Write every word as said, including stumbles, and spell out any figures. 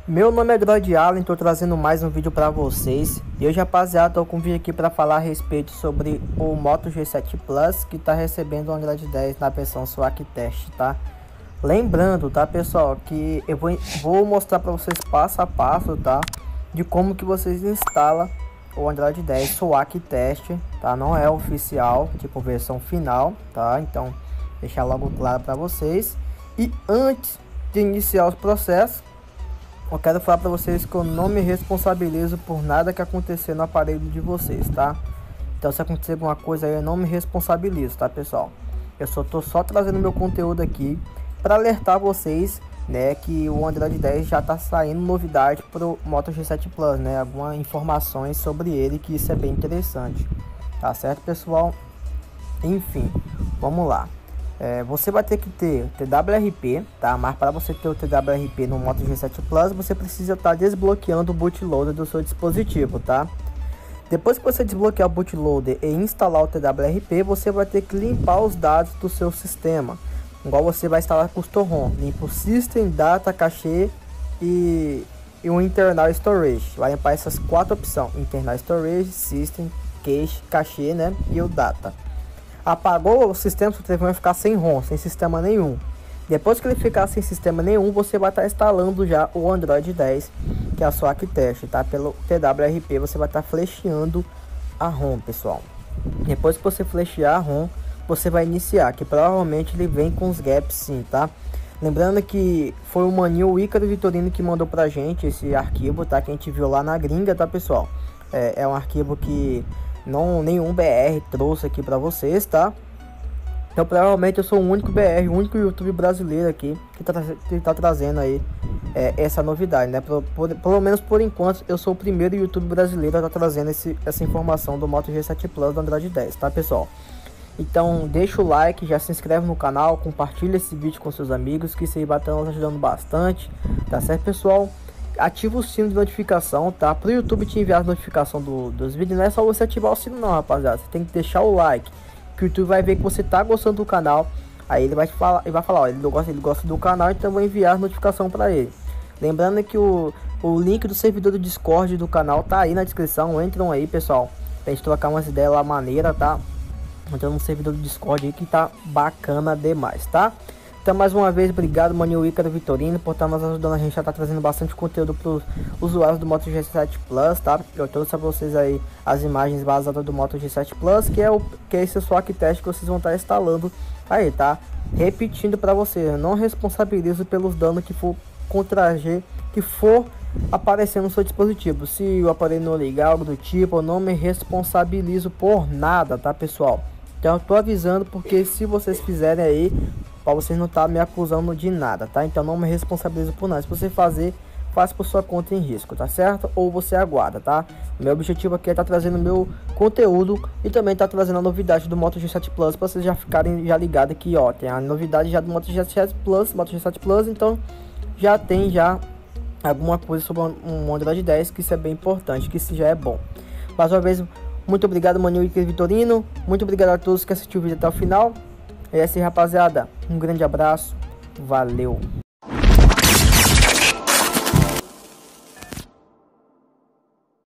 Meu nome é Droid Allen, tô trazendo mais um vídeo para vocês. E hoje, rapaziada, tô com um vídeo aqui para falar a respeito sobre o Moto G sete Plus, que tá recebendo o Android dez na versão SWAC Test, tá? Lembrando, tá, pessoal, que eu vou, vou mostrar para vocês passo a passo, tá, de como que vocês instalam o Android dez SWAC Test, tá? Não é oficial, tipo versão final, tá? Então, deixar logo claro para vocês. E antes de iniciar os processos, eu quero falar para vocês que eu não me responsabilizo por nada que acontecer no aparelho de vocês, tá? Então, se acontecer alguma coisa aí, eu não me responsabilizo, tá, pessoal? Eu só tô só trazendo meu conteúdo aqui para alertar vocês, né, que o Android dez já tá saindo novidade pro Moto G sete Plus, né? Algumas informações sobre ele, que isso é bem interessante, tá certo, pessoal? Enfim, vamos lá. É, você vai ter que ter T W R P, tá? Mas para você ter o T W R P no Moto G sete Plus, você precisa estar tá desbloqueando o bootloader do seu dispositivo, tá? Depois que você desbloquear o bootloader e instalar o T W R P, você vai ter que limpar os dados do seu sistema, igual você vai instalar Custom ROM. Limpa o System, Data, Cache e, e o Internal Storage. Vai limpar essas quatro opções: Internal Storage, System, Cache, Cache, né? E o Data. Apagou o sistema, seu telefone vai ficar sem ROM, sem sistema nenhum. Depois que ele ficar sem sistema nenhum, você vai estar tá instalando já o Android dez, que é a SWAC Test, tá? Pelo T W R P você vai estar tá flasheando a ROM, pessoal. Depois que você flashear a ROM, você vai iniciar, que provavelmente ele vem com os gaps sim, tá? Lembrando que foi o maninho o Ícaro Vitorino que mandou pra gente esse arquivo, tá? Que a gente viu lá na gringa, tá, pessoal? É, é um arquivo que não nenhum B R trouxe aqui para vocês, tá? Então provavelmente eu sou o único B R, o único YouTube brasileiro aqui que tá, que tá trazendo aí é, essa novidade, né? Por, por, pelo menos por enquanto eu sou o primeiro YouTube brasileiro a estar tá trazendo esse, essa informação do Moto G sete Plus do Android dez, tá, pessoal? Então deixa o like, já se inscreve no canal, compartilha esse vídeo com seus amigos, que isso aí vai estar nos ajudando bastante, tá certo, pessoal? Ativa o sino de notificação, tá? Pro YouTube te enviar as notificações do, dos vídeos. Não é só você ativar o sino não, rapaziada. Você tem que deixar o like, que o YouTube vai ver que você tá gostando do canal. Aí ele vai falar, ele vai falar, ó, ele gosta, ele gosta do canal, então eu vou enviar as notificações para ele. Lembrando que o, o link do servidor do Discord do canal tá aí na descrição. Entram aí, pessoal, pra gente trocar umas ideias lá maneira, tá? Entrando no servidor do Discord aí que tá bacana demais, tá? Então, mais uma vez, obrigado, maninho Ícaro Vitorino, por estar nos ajudando. A gente já tá trazendo bastante conteúdo para os usuários do Moto G sete Plus, tá? Eu trouxe para vocês aí as imagens vazadas do Moto G sete Plus, que é o que é esse SWAC Test que vocês vão estar instalando aí, tá? Repetindo para vocês, eu não responsabilizo pelos danos que for contra G, que for aparecer no seu dispositivo. Se o aparelho não ligar, algo do tipo, eu não me responsabilizo por nada, tá, pessoal? Então eu tô avisando, porque se vocês fizerem aí, para vocês não estar me acusando de nada, tá? Então não me responsabilizo por nada. Se você fazer, faz por sua conta em risco, tá certo? Ou você aguarda, tá? Meu objetivo aqui é estar tá trazendo meu conteúdo e também tá trazendo a novidade do Moto G sete Plus, para vocês já ficarem já ligados aqui, ó. Tem a novidade já do Moto G sete Plus, Moto G sete Plus, então já tem já alguma coisa sobre um Android dez, que isso é bem importante, que isso já é bom. Mais uma vez, muito obrigado, maninho Ícaro Vitorino. Muito obrigado a todos que assistiram o vídeo até o final. É assim, rapaziada, um grande abraço, valeu.